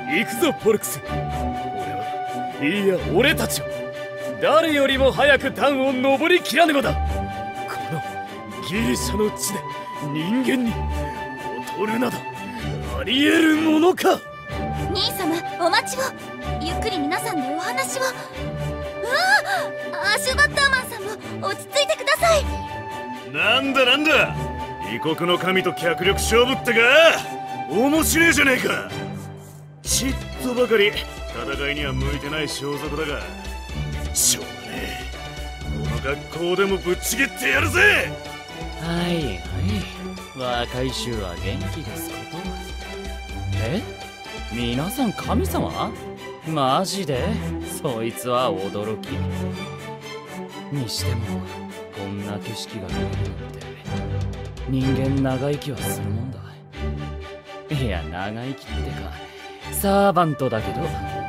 行くぞポルクス。いや俺たちは誰よりも早く段を登りきらねばだ。このギリシャの地で人間に劣るなどありえるものか。 兄様お待ちを。ゆっくり皆さんでお話を。アシュバッターマンさんも落ち着いてください。 なんだなんだ、異国の神と脚力勝負ってか。面白いじゃねえか。ちっとばかり戦いには向いてない装束だがしょうがねえ。この学校でもぶっちぎってやるぜ。 はいはい、若い衆は元気ですこと。皆さん神様？マジで？そいつは驚き。にしてもこんな景色が見えるなんて人間長生きはするもんだ。いや長生きってかサーバントだけど